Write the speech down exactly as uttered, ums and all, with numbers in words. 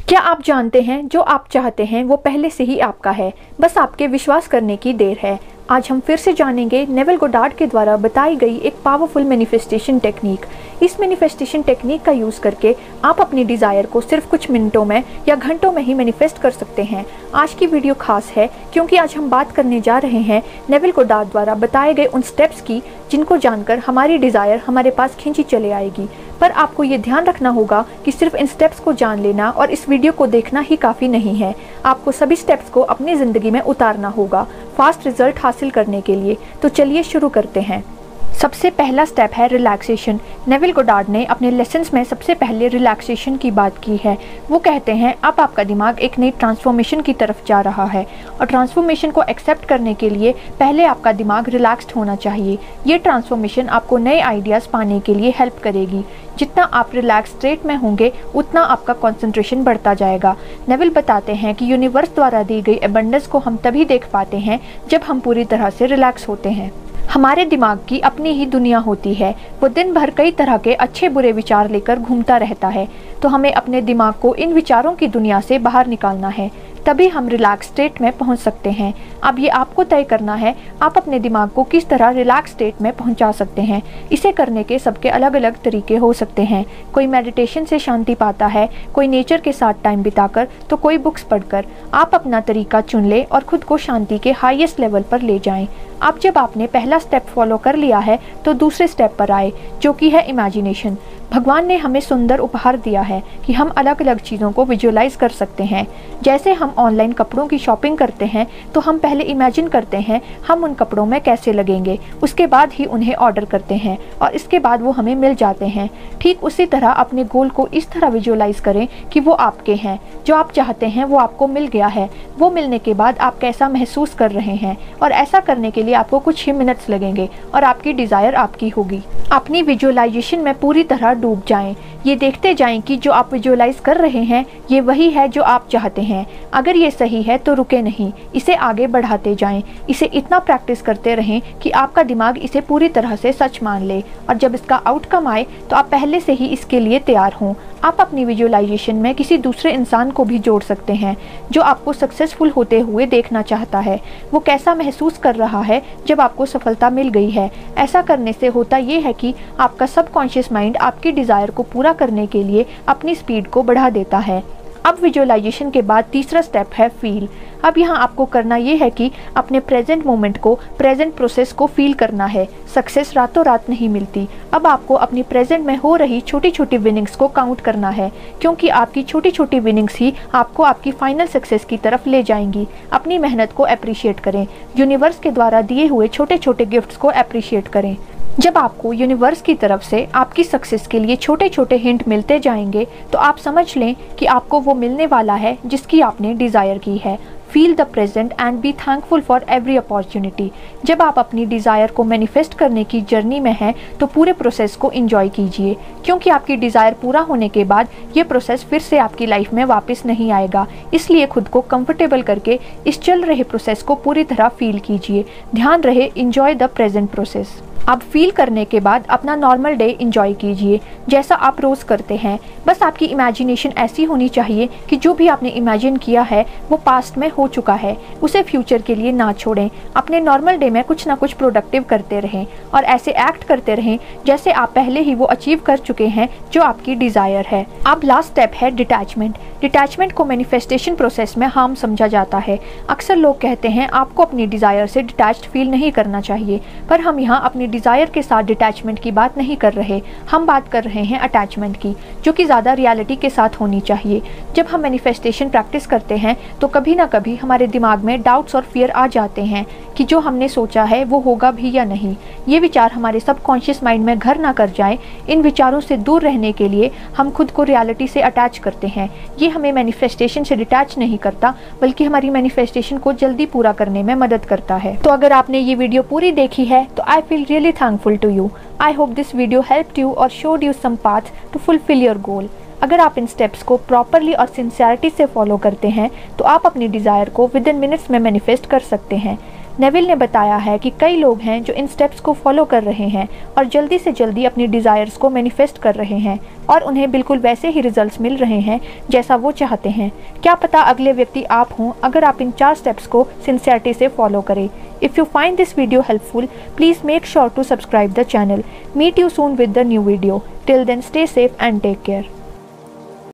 क्या आप जानते हैं जो आप चाहते हैं वो पहले से ही आपका है, बस आपके विश्वास करने की देर है। आज हम फिर से जानेंगे नेविल गोडार्ड के द्वारा बताई गई एक पावरफुल मैनिफेस्टेशन टेक्निक। इस मैनिफेस्टेशन टेक्निक का यूज़ करके आप अपनी डिज़ायर को सिर्फ कुछ मिनटों में या घंटों में ही मैनिफेस्ट कर सकते हैं। आज की वीडियो खास है क्योंकि आज हम बात करने जा रहे हैं नेविल गोडार्ड द्वारा बताए गए उन स्टेप्स की जिनको जानकर हमारी डिज़ायर हमारे पास खींची चले आएगी। पर आपको ये ध्यान रखना होगा कि सिर्फ इन स्टेप्स को जान लेना और इस वीडियो को देखना ही काफ़ी नहीं है। आपको सभी स्टेप्स को अपनी ज़िंदगी में उतारना होगा फास्ट रिजल्ट हासिल करने के लिए। तो चलिए शुरू करते हैं। सबसे पहला स्टेप है रिलैक्सेशन। नेविल गोडार्ड ने अपने लेसन्स में सबसे पहले रिलैक्सेशन की बात की है। वो कहते हैं अब आपका दिमाग एक नई ट्रांसफॉर्मेशन की तरफ जा रहा है और ट्रांसफॉर्मेशन को एक्सेप्ट करने के लिए पहले आपका दिमाग रिलैक्स्ड होना चाहिए। ये ट्रांसफॉर्मेशन आपको नए आइडियाज़ पाने के लिए हेल्प करेगी। जितना आप रिलैक्स स्टेट में होंगे उतना आपका कंसंट्रेशन बढ़ता जाएगा। नेविल बताते हैं कि यूनिवर्स द्वारा दी गई एबंडेंस को हम तभी देख पाते हैं जब हम पूरी तरह से रिलैक्स होते हैं। हमारे दिमाग की अपनी ही दुनिया होती है, वो दिन भर कई तरह के अच्छे बुरे विचार लेकर घूमता रहता है। तो हमें अपने दिमाग को इन विचारों की दुनिया से बाहर निकालना है, तभी हम रिलैक्स स्टेट में पहुंच सकते हैं। अब ये आपको तय करना है आप अपने दिमाग को किस तरह रिलैक्स स्टेट में पहुंचा सकते हैं। इसे करने के सबके अलग अलग तरीके हो सकते हैं। कोई मेडिटेशन से शांति पाता है, कोई नेचर के साथ टाइम बिताकर, तो कोई बुक्स पढ़कर। आप अपना तरीका चुन ले और खुद को शांति के हाईएस्ट लेवल पर ले जाएं। अब जब आपने पहला स्टेप फॉलो कर लिया है तो दूसरे स्टेप पर आए, जो कि है इमेजिनेशन। भगवान ने हमें सुंदर उपहार दिया है कि हम अलग अलग चीज़ों को विजुअलाइज कर सकते हैं। जैसे हम ऑनलाइन कपड़ों की शॉपिंग करते हैं तो हम पहले इमेजिन करते हैं हम उन कपड़ों में कैसे लगेंगे, उसके बाद ही उन्हें ऑर्डर करते हैं और इसके बाद वो हमें मिल जाते हैं। ठीक उसी तरह अपने गोल को इस तरह विजुअलाइज करें कि वो आपके हैं, जो आप चाहते हैं वो आपको मिल गया है। वो मिलने के बाद आप कैसा महसूस कर रहे हैं, और ऐसा करने के लिए आपको कुछ ही मिनट्स लगेंगे और आपकी डिज़ायर आपकी होगी। अपनी विजुअलाइजेशन में पूरी तरह डूब जाएं। ये देखते जाएं कि जो आप विजुअलाइज कर रहे हैं ये वही है जो आप चाहते हैं। अगर ये सही है तो रुके नहीं, इसे आगे बढ़ाते जाएं। इसे इतना प्रैक्टिस करते रहें कि आपका दिमाग इसे पूरी तरह से सच मान ले, और जब इसका आउटकम आए तो आप पहले से ही इसके लिए तैयार हों। आप अपनी विजुअलाइजेशन में किसी दूसरे इंसान को भी जोड़ सकते हैं जो आपको सक्सेसफुल होते हुए देखना चाहता है। वो कैसा महसूस कर रहा है जब आपको सफलता मिल गई है। ऐसा करने से होता ये है कि आपका सबकॉन्शियस माइंड आपकी डिज़ायर को पूरा करने के लिए अपनी स्पीड को बढ़ा देता है। अब विजुअलाइजेशन के बाद तीसरा स्टेप है फील। अब यहाँ आपको करना ये है कि अपने प्रेजेंट मोमेंट को, प्रेजेंट प्रोसेस को फील करना है। सक्सेस रातों रात नहीं मिलती। अब आपको अपनी प्रेजेंट में हो रही छोटी छोटी विनिंग्स को काउंट करना है, क्योंकि आपकी छोटी छोटी विनिंग्स ही आपको आपकी फाइनल सक्सेस की तरफ ले जाएंगी। अपनी मेहनत को अप्रिशिएट करें। यूनिवर्स के द्वारा दिए हुए छोटे छोटे गिफ्ट्स को अप्रिशिएट करें। जब आपको यूनिवर्स की तरफ से आपकी सक्सेस के लिए छोटे छोटे हिंट मिलते जाएंगे तो आप समझ लें कि आपको वो मिलने वाला है जिसकी आपने डिज़ायर की है। Feel the present and be thankful for every opportunity. जब आप अपनी डिज़ायर को मैनिफेस्ट करने की जर्नी में हैं तो पूरे प्रोसेस को एंजॉय कीजिए, क्योंकि आपकी डिज़ायर पूरा होने के बाद ये प्रोसेस फिर से आपकी लाइफ में वापस नहीं आएगा। इसलिए खुद को कंफर्टेबल करके इस चल रहे प्रोसेस को पूरी तरह फील कीजिए। ध्यान रहे, एंजॉय द प्रेजेंट प्रोसेस। अब फील करने के बाद अपना नॉर्मल डे एंजॉय कीजिए जैसा आप रोज़ करते हैं। बस आपकी इमेजिनेशन ऐसी होनी चाहिए कि जो भी आपने इमेजिन किया है वो पास्ट में हो चुका है, उसे फ्यूचर के लिए ना छोड़ें। अपने नॉर्मल डे में कुछ ना कुछ प्रोडक्टिव करते रहें और ऐसे एक्ट करते रहें जैसे आप पहले ही वो अचीव कर चुके हैं जो आपकी डिज़ायर है। अब लास्ट स्टेप है डिटैचमेंट। डिटैचमेंट को मैनिफेस्टेशन प्रोसेस में हार्म समझा जाता है। अक्सर लोग कहते हैं आपको अपनी डिज़ायर से डिटैच्ड फील नहीं करना चाहिए, पर हम यहाँ अपनी डिज़ायर के साथ डिटैचमेंट की बात नहीं कर रहे। हम बात कर रहे हैं अटैचमेंट की, जो कि ज़्यादा रियलिटी के साथ होनी चाहिए। जब हम मैनिफेस्टेशन प्रैक्टिस करते हैं तो कभी ना कभी हमारे दिमाग में डाउट्स और फियर आ जाते हैं कि जो हमने सोचा है वो होगा भी या नहीं। ये विचार हमारे सबकॉन्शियस माइंड में घर ना कर जाएं। इन विचारों से दूर रहने के लिए हम खुद को रियलिटी से अटैच करते हैं। ये हमें मैनिफेस्टेशन से डिटैच नहीं करता, बल्कि हमारी मैनिफेस्टेशन को जल्दी पूरा करने में मदद करता है। तो अगर आपने ये वीडियो पूरी देखी है तो I feel really thankful to you. I hope this video helped you और showed you some path to fulfil your goal. अगर आप इन स्टेप्स को प्रॉपरली और सिंसियरिटी से फॉलो करते हैं तो आप अपनी डिज़ायर को विद इन मिनट्स में मैनिफेस्ट कर सकते हैं। नेविल ने बताया है कि कई लोग हैं जो इन स्टेप्स को फॉलो कर रहे हैं और जल्दी से जल्दी अपनी डिज़ायर्स को मैनिफेस्ट कर रहे हैं और उन्हें बिल्कुल वैसे ही रिजल्ट्स मिल रहे हैं जैसा वो चाहते हैं। क्या पता अगले व्यक्ति आप हों अगर आप इन चार स्टेप्स को सिंसियरिटी से फॉलो करें। If you find this video helpful, please make sure to subscribe the channel. Meet you soon with the new video. Till then, stay safe and take care.